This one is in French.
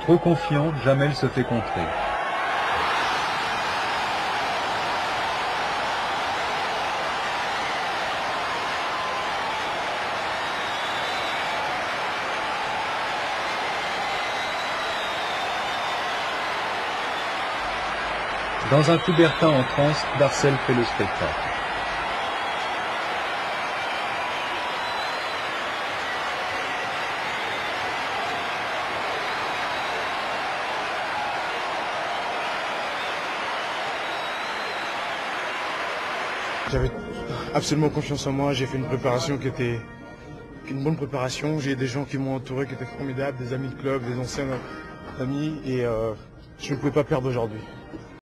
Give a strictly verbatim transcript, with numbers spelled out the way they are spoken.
Trop confiant, Djamel se fait contrer. Dans un Coubertin en transe, Darcel fait le spectacle. J'avais absolument confiance en moi, j'ai fait une préparation qui était une bonne préparation. J'ai des gens qui m'ont entouré qui étaient formidables, des amis de club, des anciens amis, et euh, je ne pouvais pas perdre aujourd'hui.